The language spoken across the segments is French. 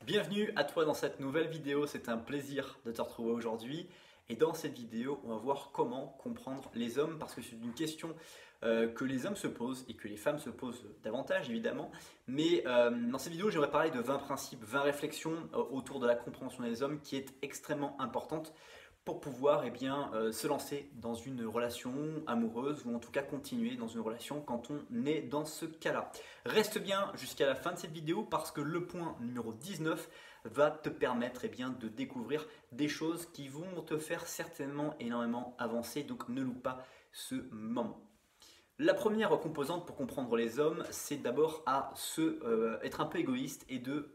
Bienvenue à toi dans cette nouvelle vidéo, c'est un plaisir de te retrouver aujourd'hui. Et dans cette vidéo, on va voir comment comprendre les hommes parce que c'est une question que les hommes se posent et que les femmes se posent davantage évidemment. Mais dans cette vidéo, j'aimerais parler de 20 principes, 20 réflexions autour de la compréhension des hommes qui est extrêmement importante pour pouvoir se lancer dans une relation amoureuse ou en tout cas continuer dans une relation quand on est dans ce cas-là. Reste bien jusqu'à la fin de cette vidéo parce que le point numéro 19 va te permettre de découvrir des choses qui vont te faire certainement énormément avancer, donc ne loupe pas ce moment. La première composante pour comprendre les hommes, c'est d'abord être un peu égoïste et de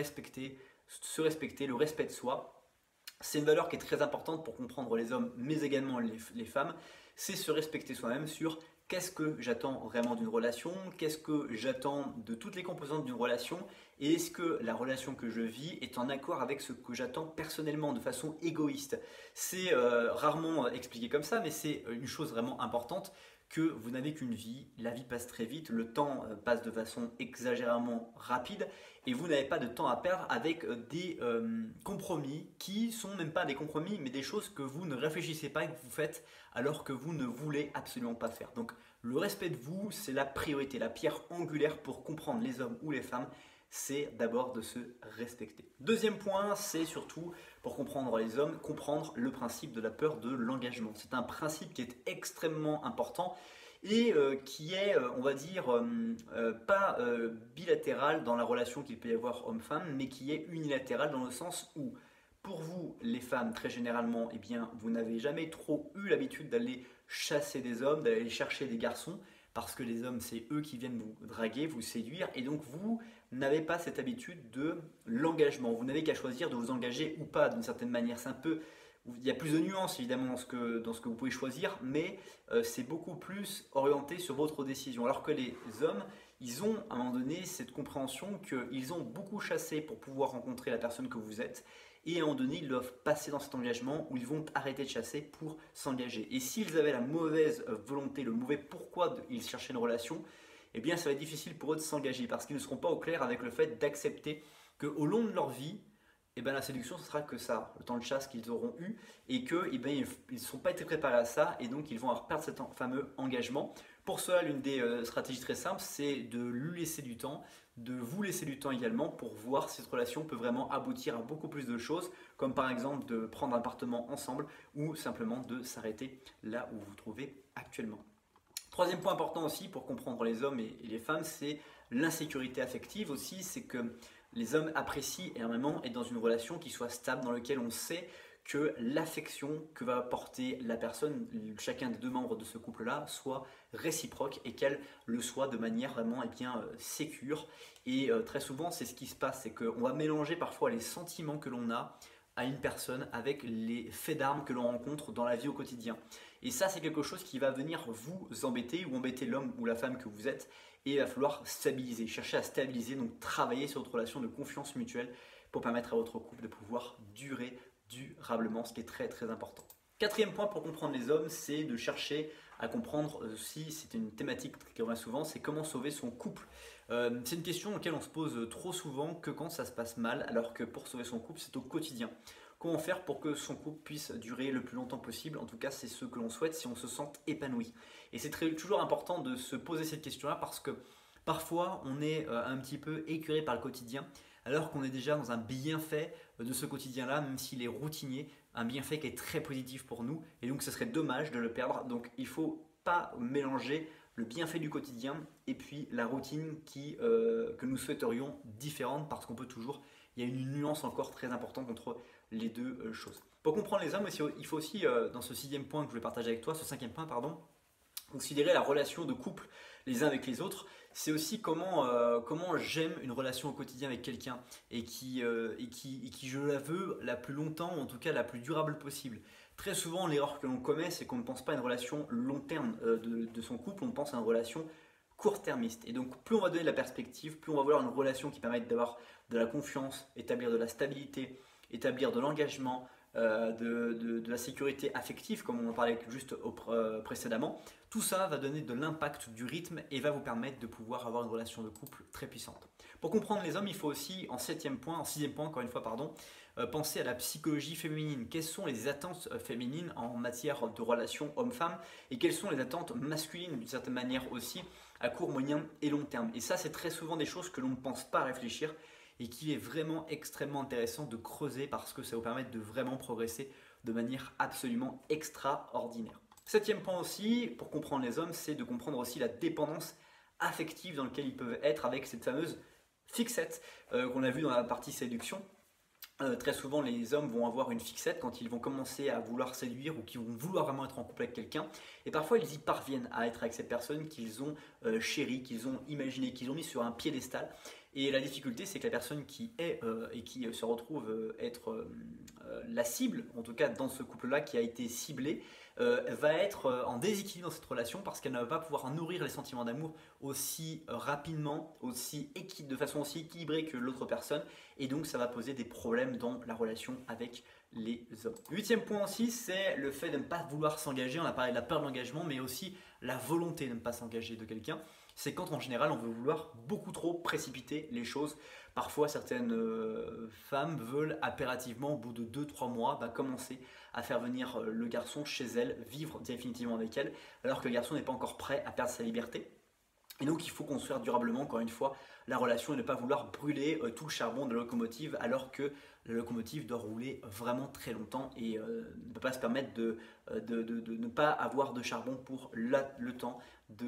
se respecter, le respect de soi. C'est une valeur qui est très importante pour comprendre les hommes, mais également les femmes. C'est se respecter soi-même sur qu'est-ce que j'attends vraiment d'une relation, qu'est-ce que j'attends de toutes les composantes d'une relation, et est-ce que la relation que je vis est en accord avec ce que j'attends personnellement de façon égoïste. C'est rarement expliqué comme ça, mais c'est une chose vraiment importante que vous n'avez qu'une vie, la vie passe très vite, le temps passe de façon exagérément rapide et vous n'avez pas de temps à perdre avec des compromis qui sont même pas des compromis mais des choses que vous ne réfléchissez pas et que vous faites alors que vous ne voulez absolument pas faire. Donc le respect de vous, c'est la priorité, la pierre angulaire pour comprendre les hommes ou les femmes, c'est d'abord de se respecter. Deuxième point, c'est surtout pour comprendre les hommes, comprendre le principe de la peur de l'engagement. C'est un principe qui est extrêmement important et qui est, on va dire, pas bilatéral dans la relation qu'il peut y avoir homme-femme, mais qui est unilatéral dans le sens où, pour vous, les femmes, très généralement, vous n'avez jamais trop eu l'habitude d'aller chasser des hommes, d'aller chercher des garçons, parce que les hommes, c'est eux qui viennent vous draguer, vous séduire, et donc vous n'avez pas cette habitude de l'engagement. Vous n'avez qu'à choisir de vous engager ou pas d'une certaine manière. C'est un peu, il y a plus de nuances évidemment dans ce que vous pouvez choisir, mais c'est beaucoup plus orienté sur votre décision. Alors que les hommes, ils ont à un moment donné cette compréhension qu'ils ont beaucoup chassé pour pouvoir rencontrer la personne que vous êtes. Et à un moment donné, ils doivent passer dans cet engagement où ils vont arrêter de chasser pour s'engager. Et s'ils avaient la mauvaise volonté, le mauvais pourquoi ils cherchaient une relation, ça va être difficile pour eux de s'engager parce qu'ils ne seront pas au clair avec le fait d'accepter qu'au long de leur vie, la séduction, ce sera que ça, le temps de chasse qu'ils auront eu et qu'ils ne sont pas été préparés à ça et donc ils vont avoir perdre cet fameux engagement. Pour cela, l'une des stratégies très simples, c'est de lui laisser du temps, de vous laisser du temps également pour voir si cette relation peut vraiment aboutir à beaucoup plus de choses, comme par exemple de prendre un appartement ensemble ou simplement de s'arrêter là où vous vous trouvez actuellement. Troisième point important aussi pour comprendre les hommes et les femmes, c'est l'insécurité affective aussi, c'est que les hommes apprécient énormément être dans une relation qui soit stable, dans laquelle on sait que l'affection que va apporter la personne, chacun des deux membres de ce couple-là, soit réciproque et qu'elle le soit de manière vraiment sécure. Et très souvent, c'est ce qui se passe, c'est qu'on va mélanger parfois les sentiments que l'on a à une personne avec les faits d'armes que l'on rencontre dans la vie au quotidien. Et ça, c'est quelque chose qui va venir vous embêter ou embêter l'homme ou la femme que vous êtes. Et il va falloir stabiliser, chercher à stabiliser, donc travailler sur votre relation de confiance mutuelle pour permettre à votre couple de pouvoir durer durablement, ce qui est très très important. Quatrième point pour comprendre les hommes, c'est de chercher à comprendre, si c'est une thématique qui revient souvent, c'est comment sauver son couple. C'est une question auquel on se pose trop souvent que quand ça se passe mal, alors que pour sauver son couple, c'est au quotidien. Comment faire pour que son couple puisse durer le plus longtemps possible? En tout cas, c'est ce que l'on souhaite si on se sent épanoui. Et c'est toujours important de se poser cette question-là parce que parfois, on est un petit peu écœuré par le quotidien alors qu'on est déjà dans un bienfait de ce quotidien-là, même s'il est routinier, un bienfait qui est très positif pour nous, et donc ce serait dommage de le perdre. Donc il ne faut pas mélanger le bienfait du quotidien et puis la routine que nous souhaiterions différente, parce qu'on peut toujours, il y a une nuance encore très importante entre les deux choses. Pour comprendre les hommes, il faut aussi, dans ce sixième point que je vais partager avec toi, ce cinquième point, pardon, considérer la relation de couple les uns avec les autres. C'est aussi comment j'aime une relation au quotidien avec quelqu'un et qui je la veux la plus longtemps, ou en tout cas la plus durable possible. Très souvent, l'erreur que l'on commet, c'est qu'on ne pense pas à une relation long terme de son couple, on pense à une relation court-termiste. Et donc, plus on va donner de la perspective, plus on va vouloir une relation qui permette d'avoir de la confiance, établir de la stabilité, établir de l'engagement, de la sécurité affective, comme on en parlait juste précédemment. Tout ça va donner de l'impact, du rythme et va vous permettre de pouvoir avoir une relation de couple très puissante. Pour comprendre les hommes, il faut aussi, en sixième point, encore une fois, pardon, penser à la psychologie féminine. Quelles sont les attentes féminines en matière de relations homme-femme et quelles sont les attentes masculines d'une certaine manière aussi à court, moyen et long terme. Et ça, c'est très souvent des choses que l'on ne pense pas réfléchir et qu'il est vraiment extrêmement intéressant de creuser parce que ça vous permet de vraiment progresser de manière absolument extraordinaire. Septième point aussi, pour comprendre les hommes, c'est de comprendre aussi la dépendance affective dans laquelle ils peuvent être avec cette fameuse fixette qu'on a vue dans la partie séduction. Très souvent, les hommes vont avoir une fixette quand ils vont commencer à vouloir séduire ou qu'ils vont vouloir vraiment être en couple avec quelqu'un. Et parfois, ils y parviennent à être avec cette personne qu'ils ont chérie, qu'ils ont imaginée, qu'ils ont mis sur un piédestal. Et la difficulté, c'est que la personne qui est et qui se retrouve être la cible, en tout cas dans ce couple-là qui a été ciblé, va être en déséquilibre dans cette relation parce qu'elle ne va pas pouvoir nourrir les sentiments d'amour aussi rapidement, de façon aussi équilibrée que l'autre personne. Et donc, ça va poser des problèmes dans la relation avec les hommes. Huitième point aussi, c'est le fait de ne pas vouloir s'engager. On a parlé de la peur de l'engagement, mais aussi la volonté de ne pas s'engager de quelqu'un. C'est quand en général on veut vouloir beaucoup trop précipiter les choses. Parfois certaines femmes veulent impérativement au bout de 2-3 mois commencer à faire venir le garçon chez elles, vivre définitivement avec elle, alors que le garçon n'est pas encore prêt à perdre sa liberté. Et donc il faut construire durablement, encore une fois, la relation et ne pas vouloir brûler tout le charbon de la locomotive alors que la locomotive doit rouler vraiment très longtemps et ne peut pas se permettre de ne pas avoir de charbon pour le temps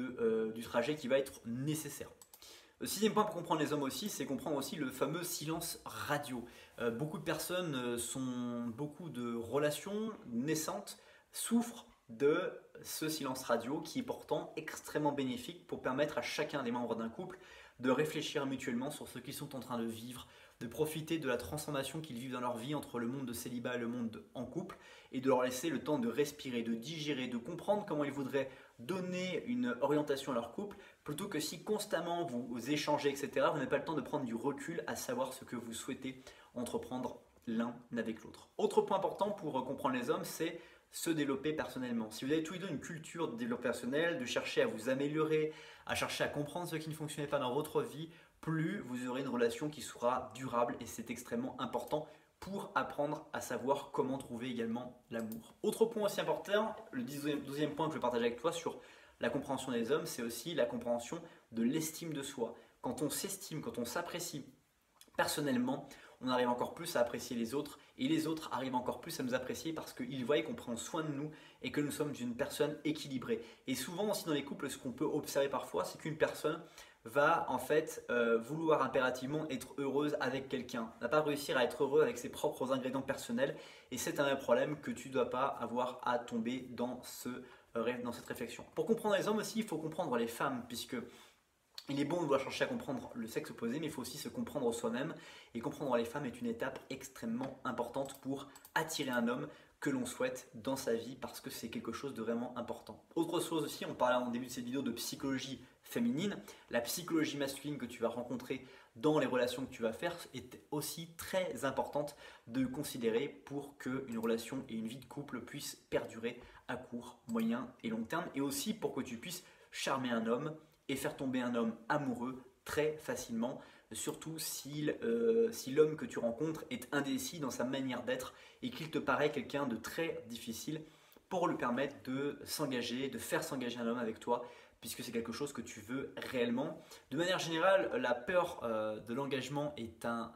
du trajet qui va être nécessaire. Le sixième point pour comprendre les hommes aussi, c'est comprendre aussi le fameux silence radio. Beaucoup de personnes beaucoup de relations naissantes souffrent de ce silence radio qui est pourtant extrêmement bénéfique pour permettre à chacun des membres d'un couple de réfléchir mutuellement sur ce qu'ils sont en train de vivre, de profiter de la transformation qu'ils vivent dans leur vie entre le monde de célibat et le monde en couple et de leur laisser le temps de respirer, de digérer, de comprendre comment ils voudraient donner une orientation à leur couple plutôt que si constamment vous échangez, etc., vous n'avez pas le temps de prendre du recul à savoir ce que vous souhaitez entreprendre l'un avec l'autre. Autre point important pour comprendre les hommes, c'est se développer personnellement. Si vous avez tous les deux une culture de développement personnel, de chercher à vous améliorer, à chercher à comprendre ce qui ne fonctionnait pas dans votre vie, plus vous aurez une relation qui sera durable et c'est extrêmement important pour apprendre à savoir comment trouver également l'amour. Autre point aussi important, le 12e point que je vais partager avec toi sur la compréhension des hommes, c'est aussi la compréhension de l'estime de soi. Quand on s'estime, quand on s'apprécie personnellement, on arrive encore plus à apprécier les autres et les autres arrivent encore plus à nous apprécier parce qu'ils voient qu'on prend soin de nous et que nous sommes une personne équilibrée. Et souvent aussi dans les couples, ce qu'on peut observer parfois, c'est qu'une personne va en fait vouloir impérativement être heureuse avec quelqu'un, n'a pas réussir à être heureux avec ses propres ingrédients personnels et c'est un vrai problème que tu ne dois pas avoir à tomber dans cette réflexion. Pour comprendre les hommes aussi, il faut comprendre les femmes puisque il est bon de vouloir chercher à comprendre le sexe opposé, mais il faut aussi se comprendre soi-même. Et comprendre les femmes est une étape extrêmement importante pour attirer un homme que l'on souhaite dans sa vie parce que c'est quelque chose de vraiment important. Autre chose aussi, on parlait en début de cette vidéo de psychologie féminine. La psychologie masculine que tu vas rencontrer dans les relations que tu vas faire est aussi très importante de considérer pour qu'une relation et une vie de couple puissent perdurer à court, moyen et long terme. Et aussi pour que tu puisses charmer un homme et faire tomber un homme amoureux très facilement, surtout si l'homme que tu rencontres est indécis dans sa manière d'être et qu'il te paraît quelqu'un de très difficile pour lui permettre de s'engager, de faire s'engager un homme avec toi, puisque c'est quelque chose que tu veux réellement. De manière générale, la peur de l'engagement est un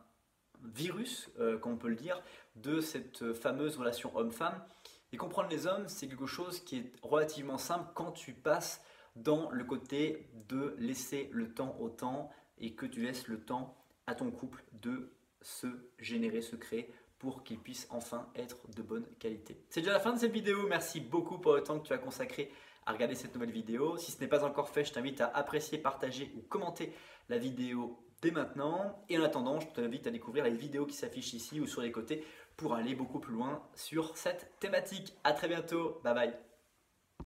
virus, comme on peut le dire, de cette fameuse relation homme-femme. Et comprendre les hommes, c'est quelque chose qui est relativement simple quand tu passes dans le côté de laisser le temps au temps et que tu laisses le temps à ton couple de se générer, se créer pour qu'il puisse enfin être de bonne qualité. C'est déjà la fin de cette vidéo, merci beaucoup pour le temps que tu as consacré à regarder cette nouvelle vidéo. Si ce n'est pas encore fait, je t'invite à apprécier, partager ou commenter la vidéo dès maintenant. Et en attendant, je t'invite à découvrir les vidéos qui s'affichent ici ou sur les côtés pour aller beaucoup plus loin sur cette thématique. A très bientôt, bye bye.